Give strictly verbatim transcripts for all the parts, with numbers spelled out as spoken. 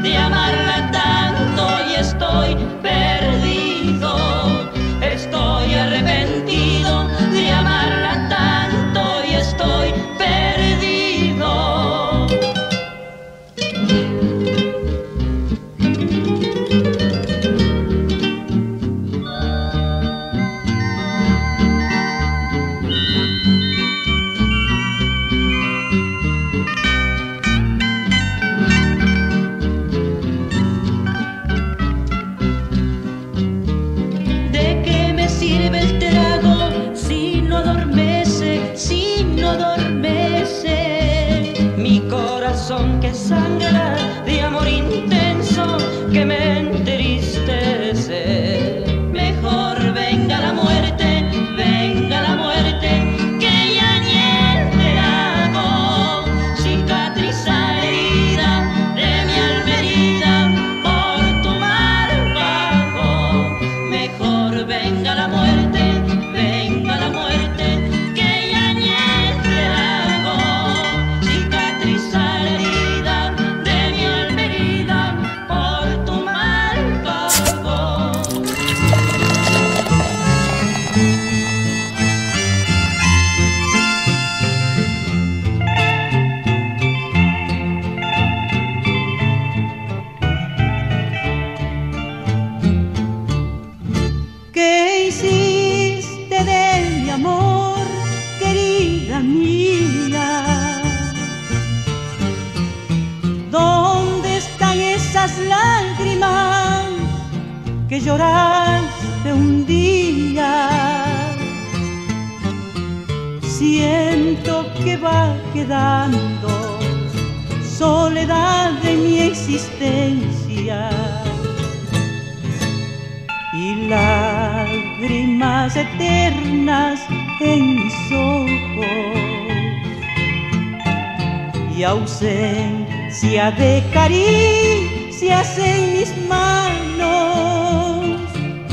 de amarla tanto y estoy perdido. Estoy arrepentido de amarla tanto y estoy perdido. ¿De qué me sirve el trago si no adormece, si no adormece mi corazón que sangra de amor intenso que me entristece? Mejor venga la muerte, venga la muerte, que ya ni el trago cicatriza la herida de mi alma herida por tu mal pago. Mejor venga la muerte, venga la muerte, que ya ni el trago cicatriza la herida de mi alma herida por tu mal pago. ¿Qué hiciste de mi amor, querida mía? ¿Dónde están esas lágrimas que lloraste un día? Siento que va quedando soledad de mi existencia y lágrimas eternas en mis ojos y ausencia de caricias en mis manos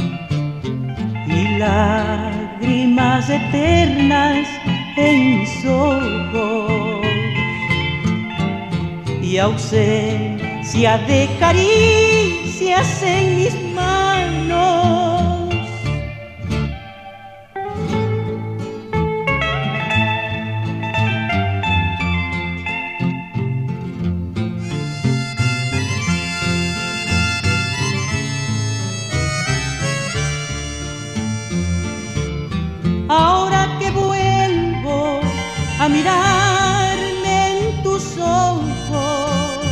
y lágrimas eternas en mis ojos y ausencia de caricias en mis manos. Ahora que vuelvo a mirarme en tus ojos,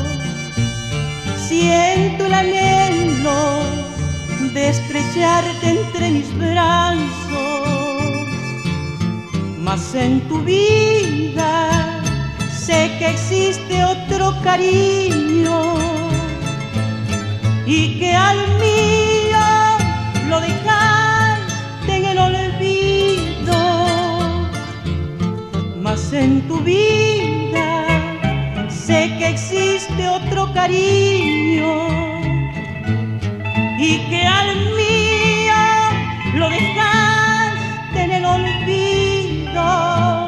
siento el anhelo de estrecharte entre mis brazos, mas en tu vida sé que existe otro cariño y que al mío lo dejaste en el olvido, mas en tu vida sé que existe otro cariño y que al mío lo dejaste en el olvido.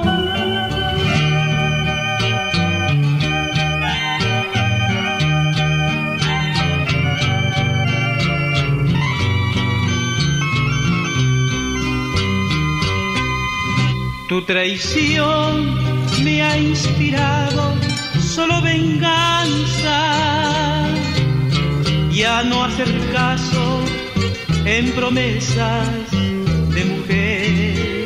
Tu traición me ha inspirado solo venganza, ya no hacer caso en promesas de mujer.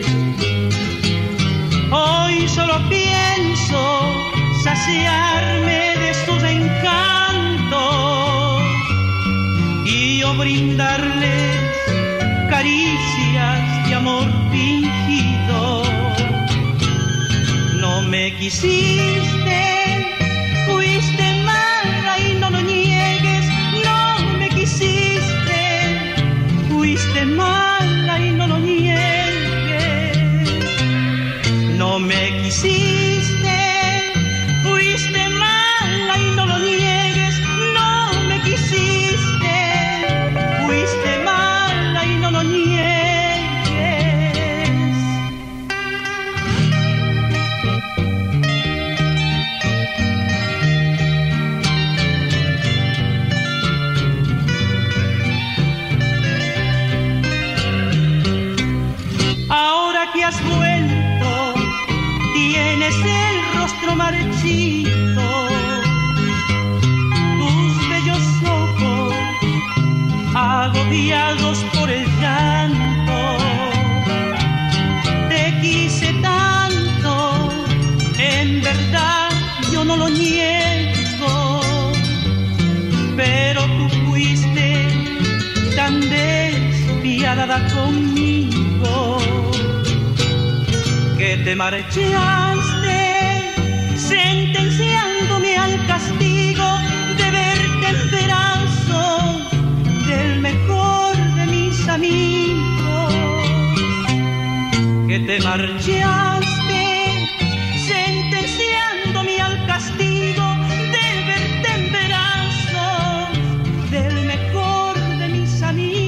Hoy solo pienso saciarme de sus encantos y yo brindarles caricias de amor fingido. No me quisiste, fuiste mala y no lo niegues. No me quisiste, fuiste mala y no lo niegues. No me quisiste, fuiste mala y no lo niegues. No me quisiste, fuiste mala y no lo niegues. piadada conmigo, que te marchaste sentenciándome al castigo de verte en pedazos del mejor de mis amigos, que te marchaste sentenciándome al castigo de verte en pedazos del mejor de mis amigos.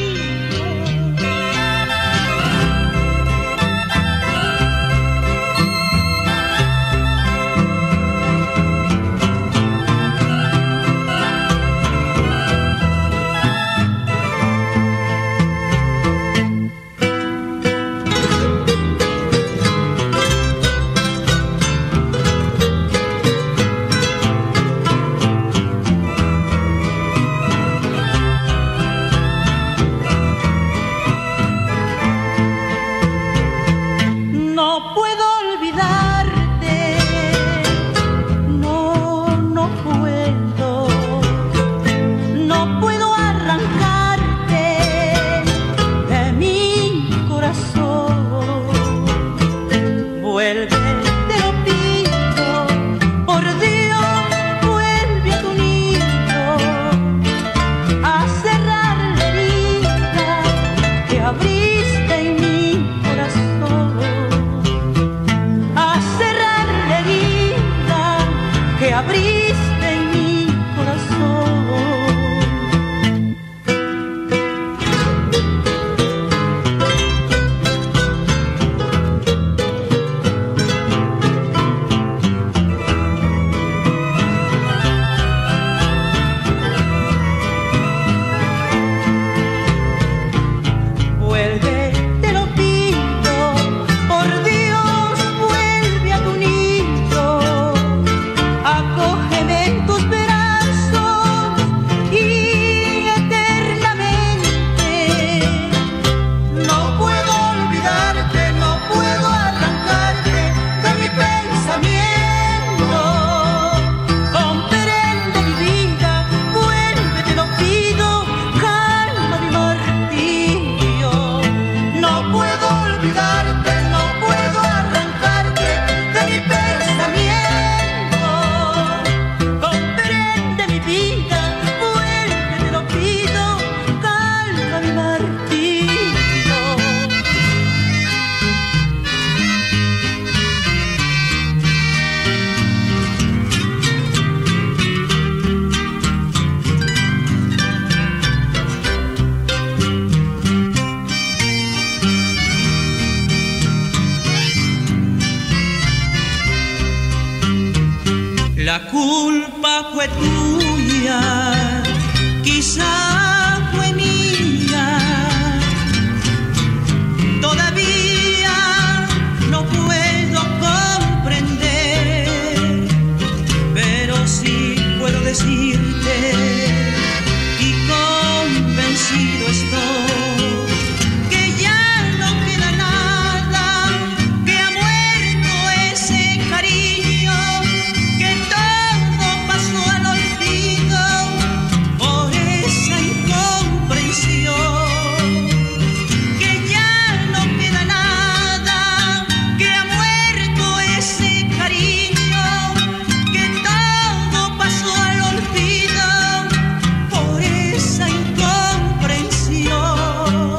La culpa fue tuya, quizá fue mía. Todavía no puedo comprender, pero sí puedo decirte y convencido estoy que ya no queda nada, que ha muerto ese cariño, que todo pasó al olvido por esa incomprensión, que ya no queda nada, que ha muerto ese cariño, que todo pasó al olvido por esa incomprensión.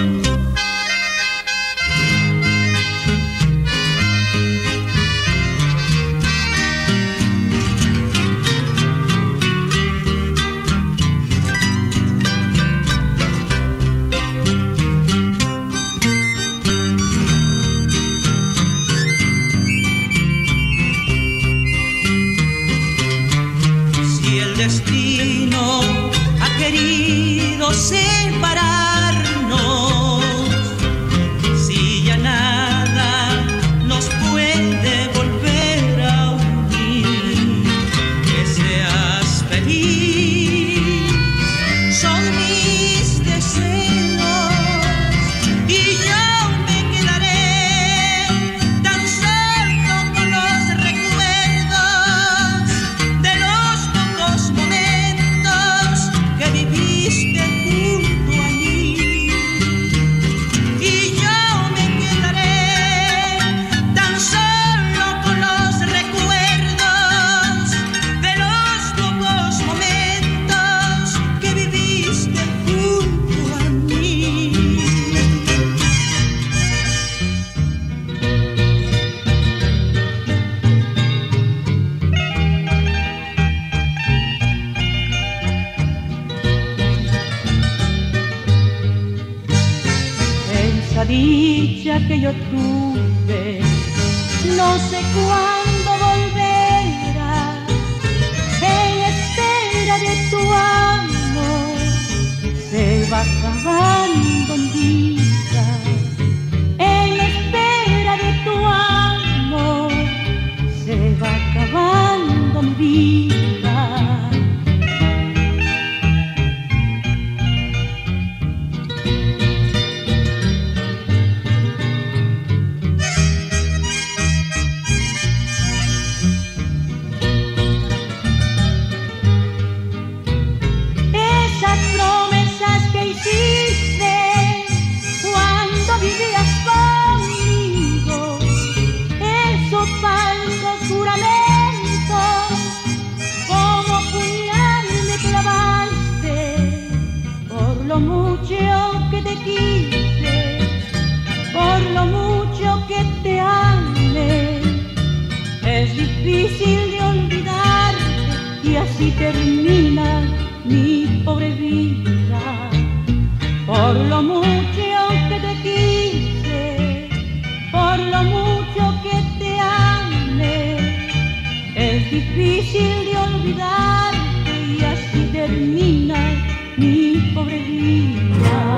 Si el destino ha querido separarnos, si ya nada nos puede volver a unir, que seas feliz, son mis deseos, y yo me quedaré tan solo con los recuerdos de los pocos momentos que viviste junto dicha que yo tuve. No sé cuándo volverá, en espera de tu amor. Se va acabando mi vida, en espera de tu amor. Se va acabando mi vida. Difícil de olvidarte y así termina mi pobre vida. Por lo mucho que te quise, por lo mucho que te amé, es difícil de olvidarte y así termina mi pobre vida.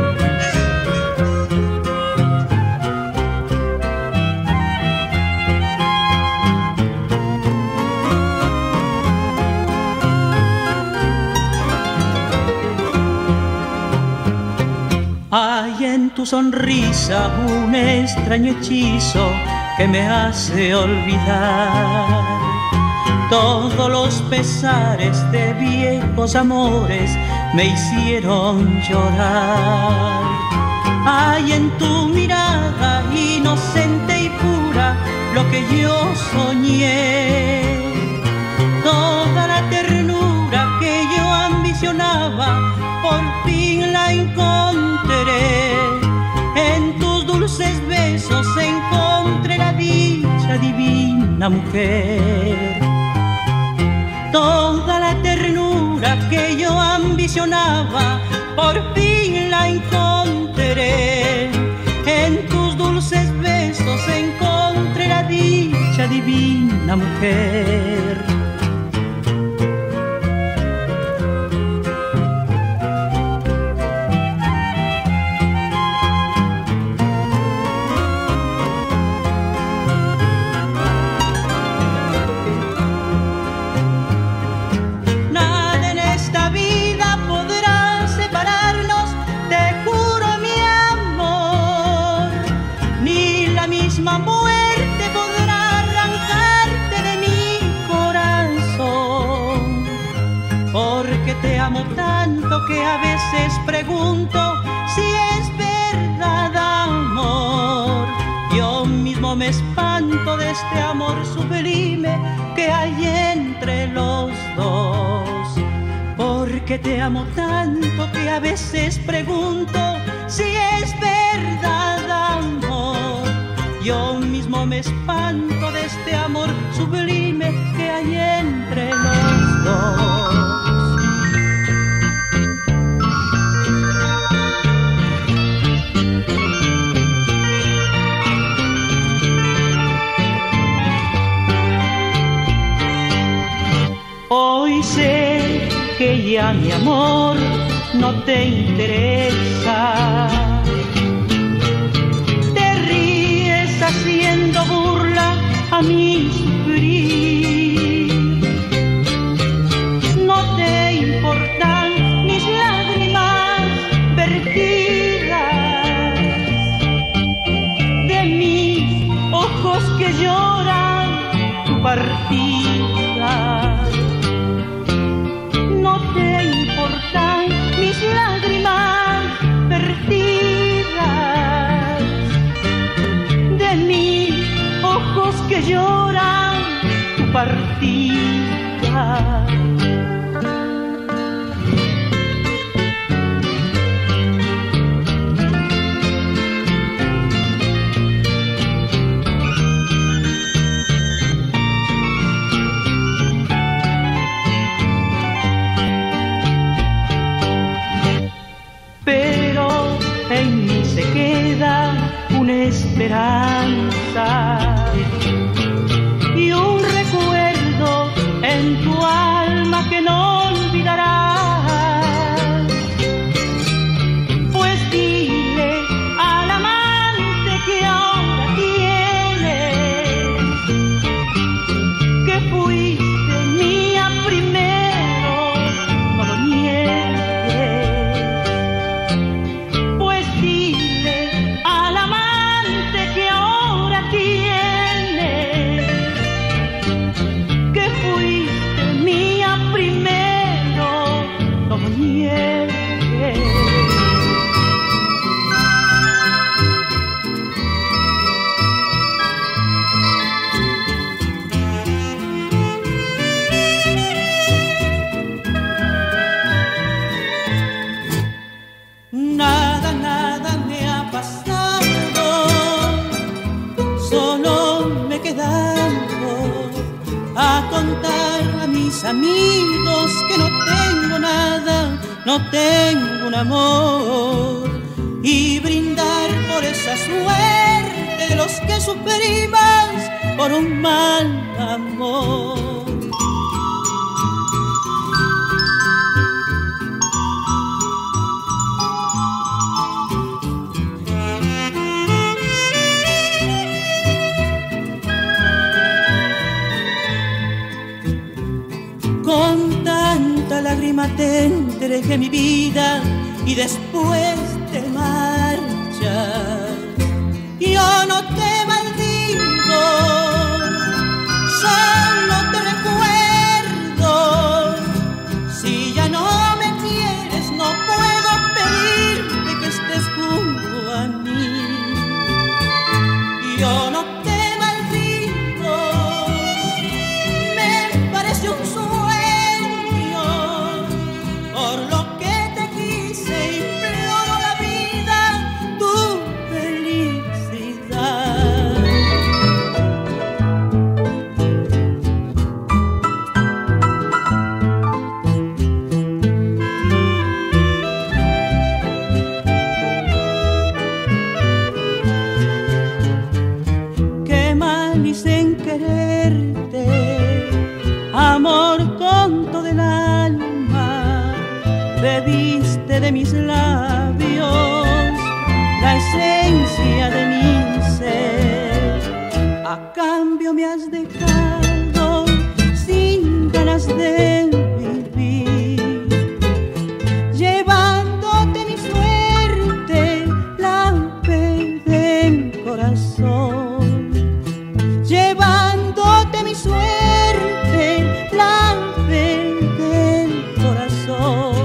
Hay en tu sonrisa un extraño hechizo que me hace olvidar todos los pesares de viejos amores, me hicieron llorar. Hay en tu mirada inocente y pura lo que yo soñé, toda la ternura que yo ambicionaba, por fin la encontré. En tus dulces besos encontré la dicha divina, mujer. Toda la ternura que yo ambicionaba, por fin la encontré. En tus dulces besos encontré la dicha divina, mujer. Tanto que a veces pregunto si es verdad amor. Yo mismo me espanto de este amor sublime que hay entre los dos. Porque te amo tanto que a veces pregunto si es verdad amor. Yo mismo me espanto de este amor sublime que hay entre los dos. Hoy sé que ya mi amor no te interesa. Te ríes haciendo burla a mi sufrir. No te importan mis lágrimas vertidas de mis ojos que lloran tu partida. Mis lágrimas vertidas de mis ojos que lloran tu esperanza y un recuerdo en tu alma que no olvidarás. Pues dile al amante que ahora tienes que fuiste mía primero, no lo niegues. Pues dile al amante que ahora tienes que fuiste mía primero, no lo niegues. Nada, nada me ha pasado, solo me he quedado a contar a mis amigos que no tengo nada, no tengo un amor, y brindar por esa suerte de los que sufrimos por un mal amor. Con tanta lágrima te entregué mi vida y después te marchas. Yo no te maldigo, solo te recuerdo. Si ya no me quieres, no puedo pedirte que estés junto a mí. Yo no te maldigo, me parece un sueño. Por lo que te quise, imploro la vida, tu felicidad. Qué mal hice en quererte, amor tonto del alma. Bebiste de mis labios la esencia de mi ser. A cambio me has dejado sin ganas de vivir, llevándote mi suerte, la fe del corazón. Llevándote mi suerte, la fe del corazón.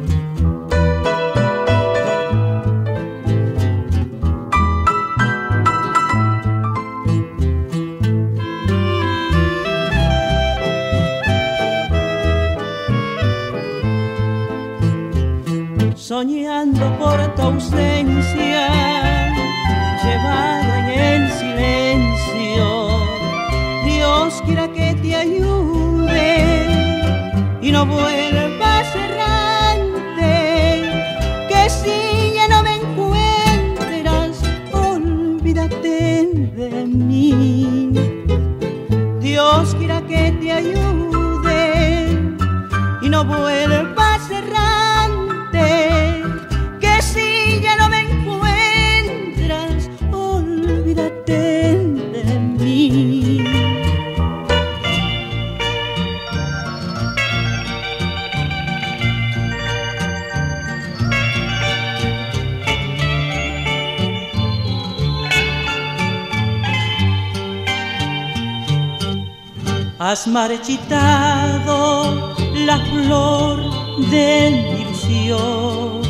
Soñando por tu ausencia, llevada en el silencio, Dios quiera que te ayude y no vuelvas errante, que si ya no me encuentras, olvídate de mí. Dios quiera que te ayude y no vuelvas errante, que si ya no me encuentras, olvídate de mí. Has marchitado la flor de mi ilusión,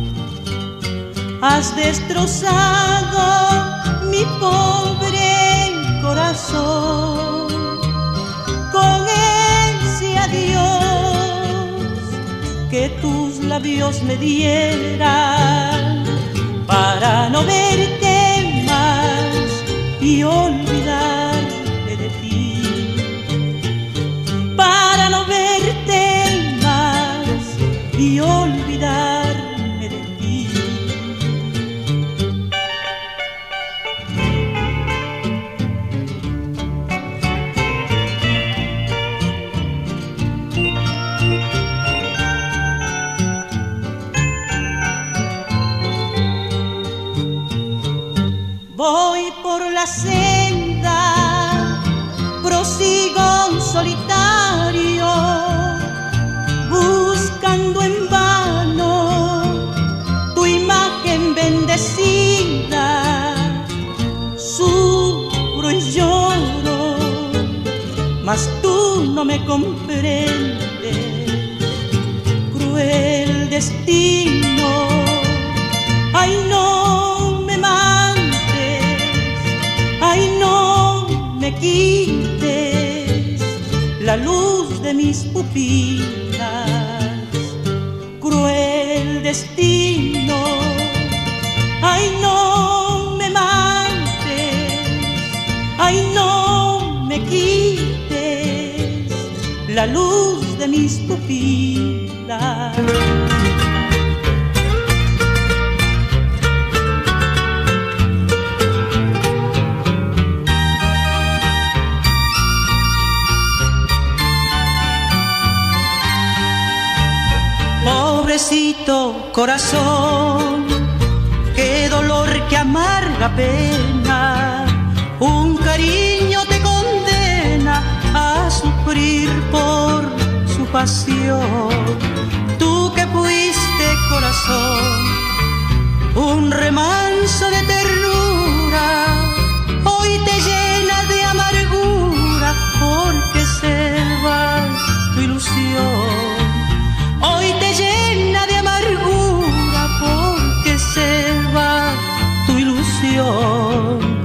has destrozado mi pobre corazón con ese adiós que tus labios me dieran para no verte más y olvidarme de ti. Para no verte más y olvidarme de ti. espinas. Cruel destino, ay no me mates, ay no me quites la luz de mis pupilas. Pobrecito corazón, qué dolor, qué amarga pena, un cariño te condena a sufrir por su pasión. Tú que fuiste corazón, un remanso de ternura, hoy te llena de amargura porque se va tu ilusión. Hoy te llena de amargura porque se va tu ilusión.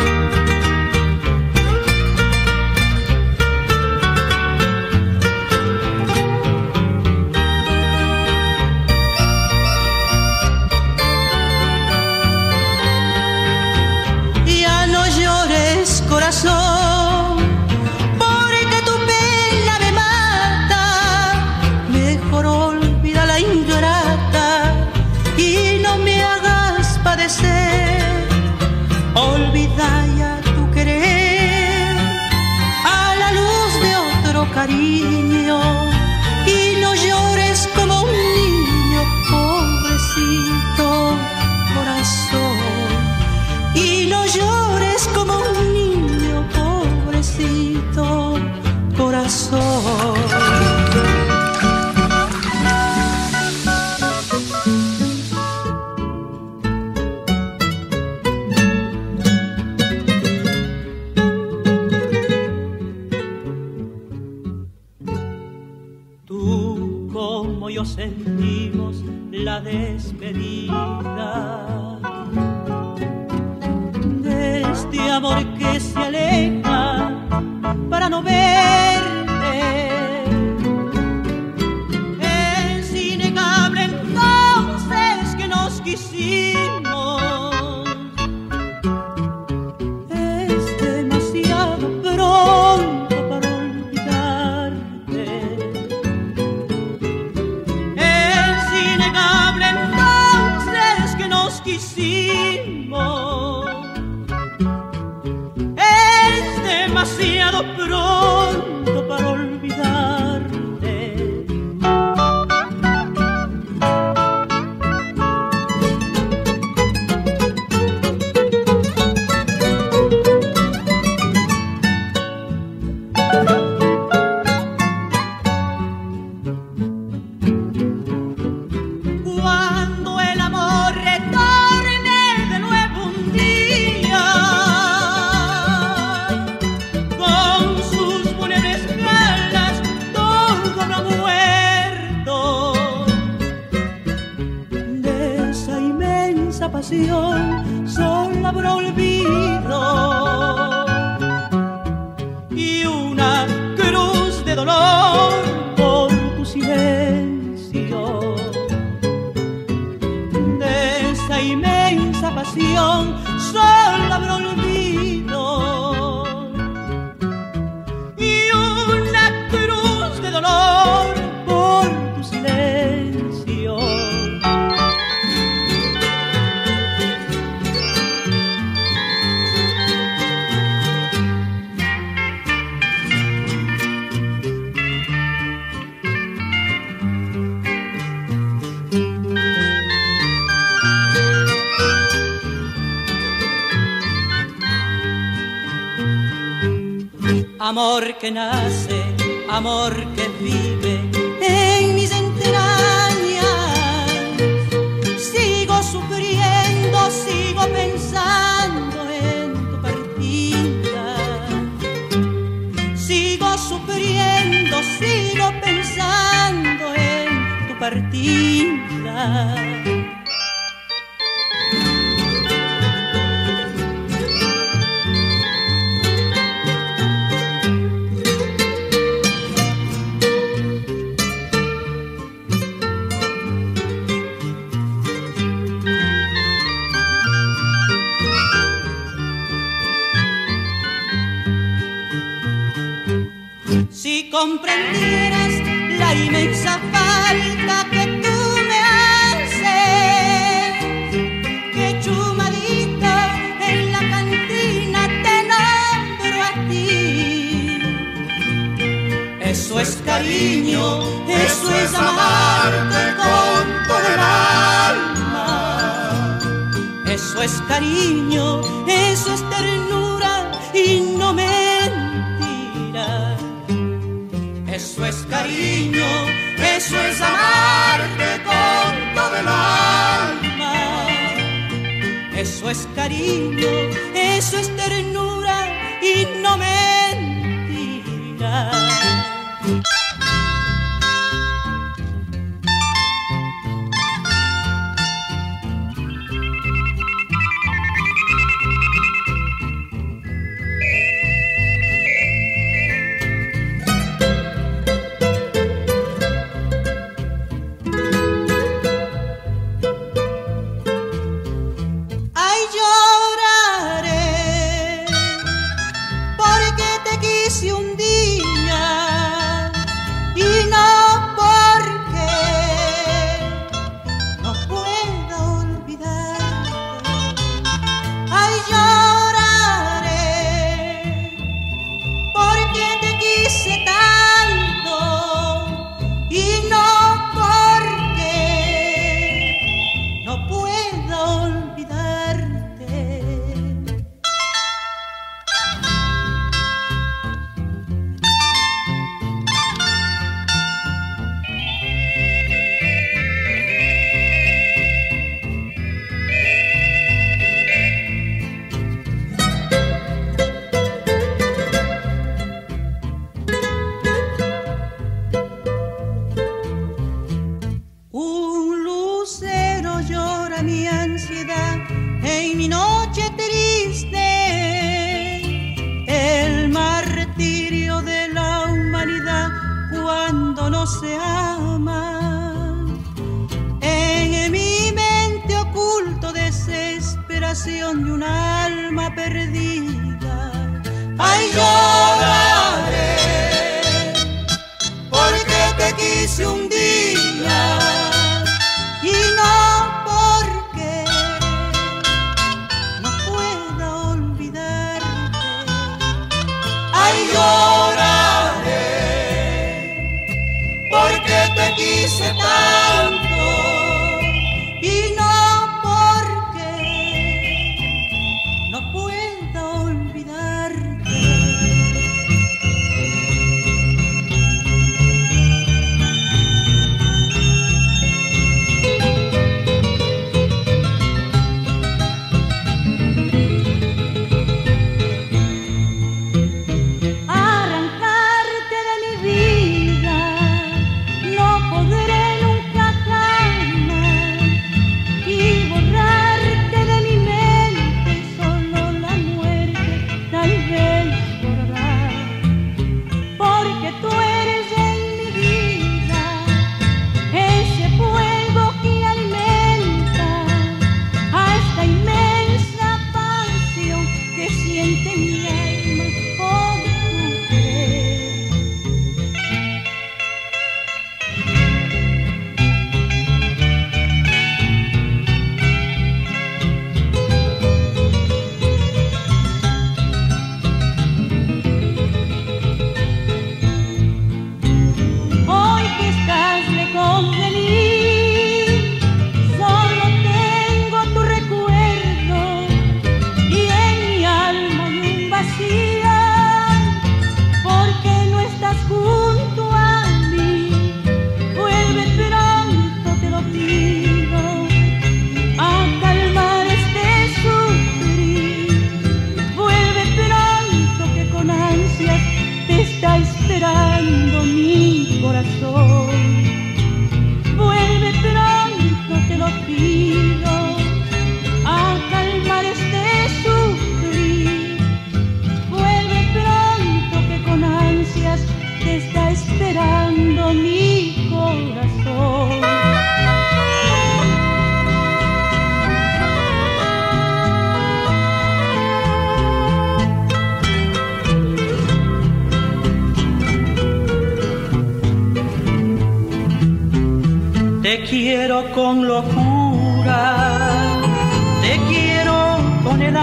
Ya no llores, corazón, porque tu pena me mata. Mejor olvida la ingrata y no me hagas padecer. Olvida ya tu querer a la luz de otro cariño y no llores como un niño, pobrecito corazón. Y no llores como un niño, pobrecito corazón. Tú como yo sentimos la despedida de este amor que se aleja para no verte. Es innegable entonces que nos quisimos. Es demasiado pronto para olvidarte. Es innegable entonces que nos quisimos. Es demasiado pronto para olvidarte. Cuando el amor retorne de nuevo un día con sus fúnebres galas, todo habrá muerto. De esa inmensa pasión solo habrá olvido y una cruz de dolor por tu silencio. De esa inmensa pasión solo habrá olvido y una cruz de dolor por tu silencio. Amor que nace, amor que vive en mis entrañas. Sigo sufriendo, sigo pensando en tu partida. Sigo sufriendo, sigo pensando en tu partida. comprendieras la inmensa falta que tú me haces, que chumadito en la cantina te nombro a ti. Eso es cariño, eso es amarte con todo el alma. Eso es cariño, eso es ternura y no mentira. Eso es cariño, eso es amarte con todo el alma. Eso es cariño, eso es ternura y no mentira. En mi noche triste, el martirio de la humanidad cuando no se ama. En mi mente oculto desesperación de un alma perdida. Ay, lloraré porque te quise un día y no porque no pueda olvidarte. Ay, lloraré porque te quise tanto y no porque no pueda olvidarte. Arrancarte de mi vida no podré nunca jamás, y borrarte de mi mente solo la muerte tal vez podrá, porque tú eres en mi vida ese fuego que alimenta a esta inmensa pasión que siente mi alma por tu querer. Hoy que estás lejos de mí, solo tengo tu recuerdo y en mi alma hay un vacío, porque no estás junto a mí. Vuelve pronto, te lo pido, a calmar este sufrir. Vuelve pronto, que con ansias te está esperando mi corazón. Vuelve pronto, te lo pido, a calmar este sufrir. Vuelve pronto, que con ansias te está esperando mi corazón. Te quiero con locura, te quiero con el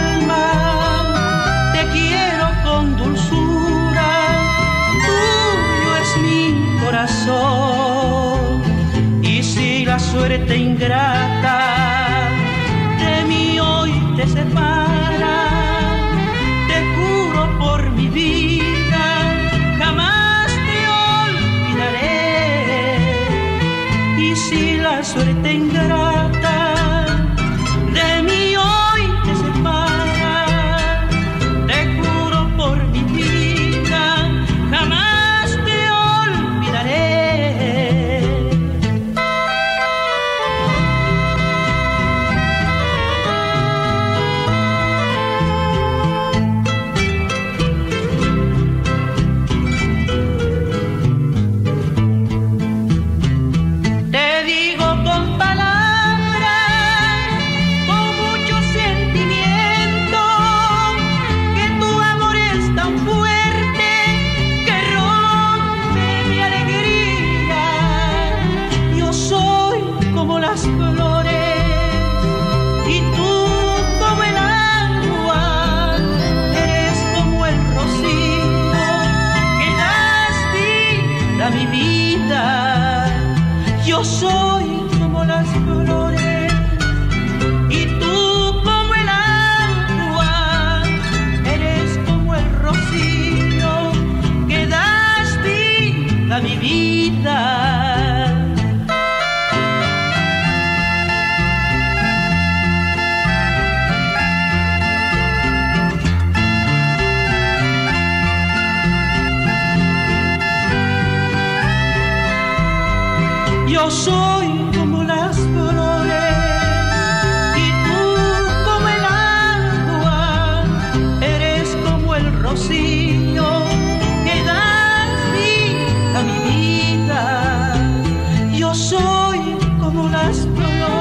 alma, te quiero con dulzura, tuyo es mi corazón. Y si la suerte ingrata de mí hoy te separa, te juro por mi vida, jamás te olvidaré. Y si la suerte ingrata de mí hoy te separa, te juro por mi vida, jamás te olvidaré. Te digo con palabras, con mucho sentimiento, que tu amor es tan fuerte que rompe mi alegría. Yo soy como las flores y tú como el agua, eres como el rocío que das vida a mi vida. Yo soy como las flores y tú como el agua, eres como el rocío que das vida a mi vida. Yo soy como las flores y tú como el agua, eres como el rocío que das vida a mi vida. Yo soy como las flores